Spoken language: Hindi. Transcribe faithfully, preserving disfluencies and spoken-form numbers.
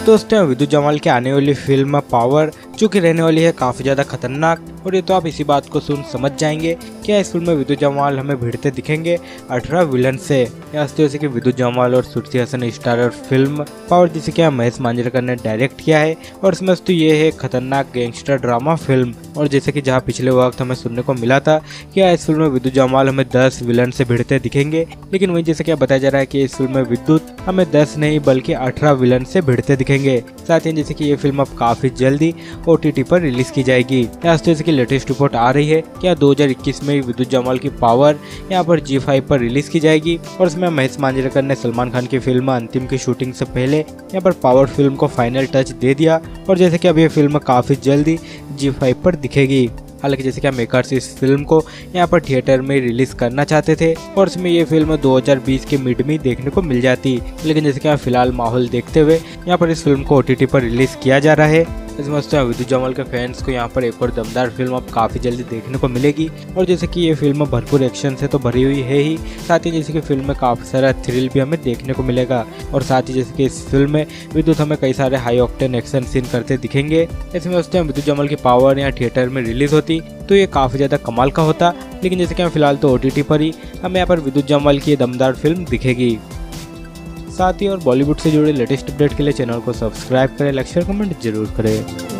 दोस्तों विद्युत जमाल की आने वाली फिल्म पावर जो कि रहने वाली है काफी ज्यादा खतरनाक, और ये तो आप इसी बात को सुन समझ जाएंगे। क्या इस फिल्म में विद्युत जमाल हमें भिड़ते दिखेंगे अठारह विलन से। जैसे कि विद्युत जमाल और Shruti Haasan starrer film Power जिसे क्या महेश मांजरेकर ने डायरेक्ट किया है, और इसमें तो ये है खतरनाक गैंगस्टर ड्रामा फिल्म। और जैसे कि जहाँ पिछले वक्त हमें सुनने को मिला था कि इस फिल्म में विद्युत जमाल हमें दस विलन से भिड़ते दिखेंगे, लेकिन वही जैसे क्या बताया जा रहा है कि इस फिल्म में विद्युत हमें दस नहीं बल्कि अठारह विलन से भिड़ते दिखेंगे। साथ ही जैसे कि ये फिल्म अब काफी जल्दी ओ टी टी पर रिलीज की जाएगी। जैसे कि लेटेस्ट रिपोर्ट आ रही है क्या दो हज़ार इक्कीस में विद्युत जमाल की पावर यहाँ पर जी फाइव पर रिलीज की जाएगी, और इसमें महेश मांजरेकर ने सलमान खान की फिल्म अंतिम की शूटिंग से पहले यहाँ पर पावर फिल्म को फाइनल टच दे दिया। और जैसे कि अब ये फिल्म काफी जल्दी जी फाइव पर दिखेगी। हालांकि जैसे कि मेकर्स इस फिल्म को यहाँ पर थिएटर में रिलीज करना चाहते थे, और इसमें ये फिल्म दो हज़ार बीस के मिड में देखने को मिल जाती, लेकिन जैसे कि फिलहाल माहौल देखते हुए यहाँ पर इस फिल्म को ओ टी टी पर रिलीज किया जा रहा है। इसमें विद्युत जमाल के फैंस को यहाँ पर एक और दमदार फिल्म अब काफी जल्दी देखने को मिलेगी। और जैसे कि ये फिल्म भरपूर एक्शन से तो भरी हुई है ही, साथ ही जैसे कि फिल्म में काफी सारा थ्रिल भी हमें देखने को मिलेगा। और साथ ही जैसे कि इस फिल्म में विद्युत हमें कई सारे हाई ऑक्टेन एक्शन सीन करते दिखेंगे। इसमें उस टाइम विद्युत जमाल की पावर यहाँ थिएटर में रिलीज होती तो ये काफी ज्यादा कमाल का होता, लेकिन जैसे कि फिलहाल तो ओ टी टी पर ही हमें यहाँ पर विद्युत जमाल की दमदार फिल्म दिखेगी। साथ ही और बॉलीवुड से जुड़े लेटेस्ट अपडेट के लिए चैनल को सब्सक्राइब करें, लाइक शेयर कमेंट जरूर करें।